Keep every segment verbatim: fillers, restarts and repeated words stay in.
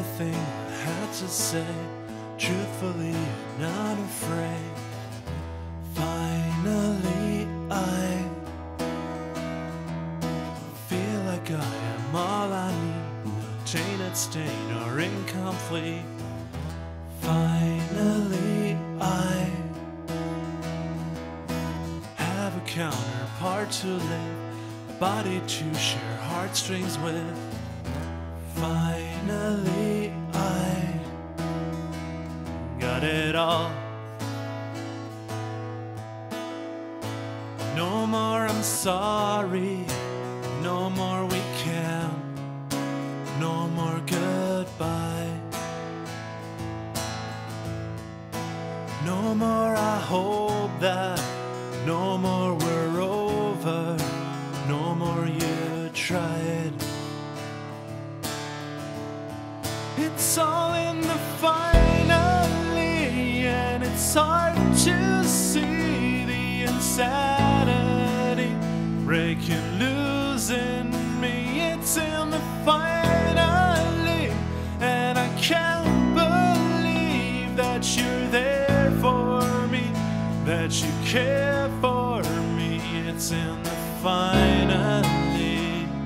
everything I had to say, truthfully and unafraid. Finally I feel like I am all I need, no tainted stain or incomplete. Finally I have a counterpart to live, a body to share heartstrings with. Finally I got it all. No more I'm sorry, no more we can't, no more goodbye. No more I hope that, no more we're over, no more you tried. It's all in the finally, and it's hard to see the insanity breaking loose in me. It's in the finally, and I can't believe that you're there for me, that you care for me. It's in the finally,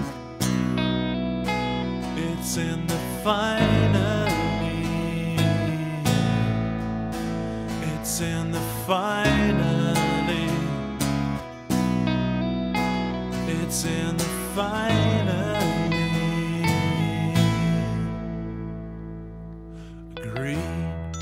it's in the finally, it's in the finally, it's in the finally. Agreed.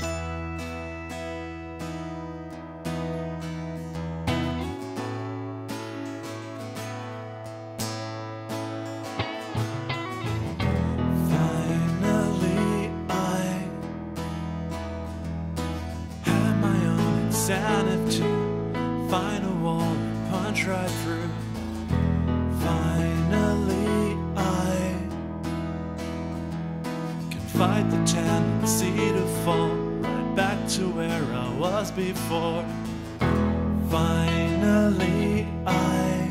Sanity, find a wall and punch right through. Finally I can fight the tendency to fall right back to where I was before. Finally I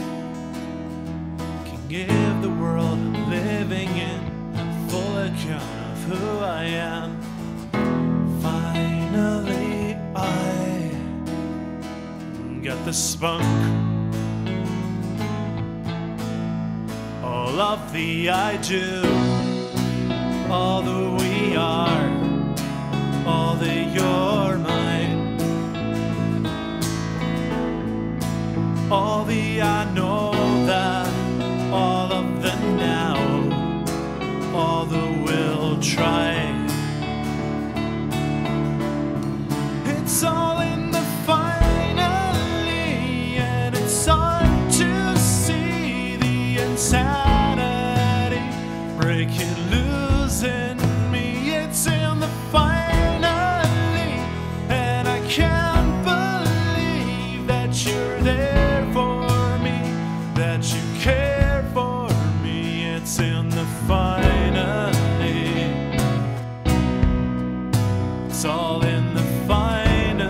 can give the world I'm living in a full account of who I am. Finally I got the spunk, all of the I do, all the we are, all the you're mine, all the I know that, all of the now, all the will try. It's all in the finally, and it's hard to see the insanity breaking loose in me. It's in the finally, and I can't believe that you're there for me, that you care for me. It's in the finally, it's all in the finally.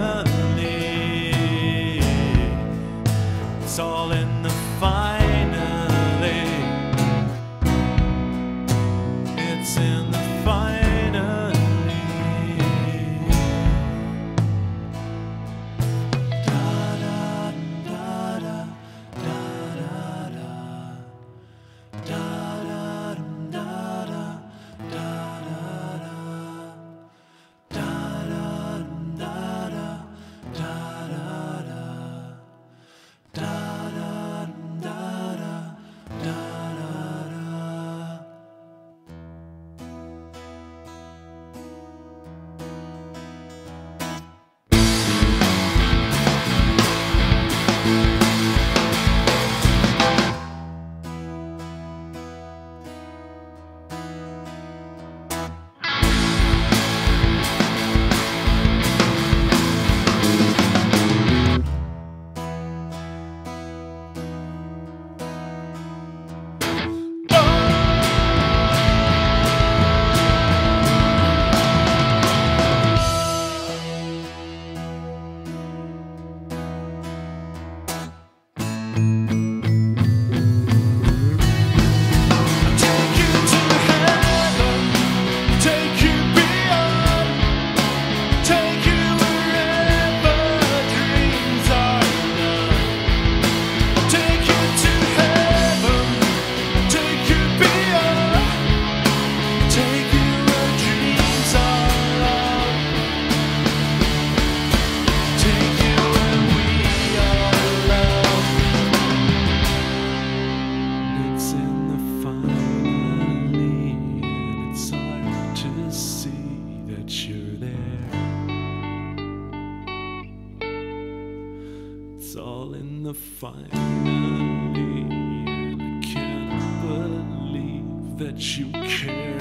It's all in the finally, it's in the finally. Da da da da da da da da da da da da. finally, and I can't believe that you care.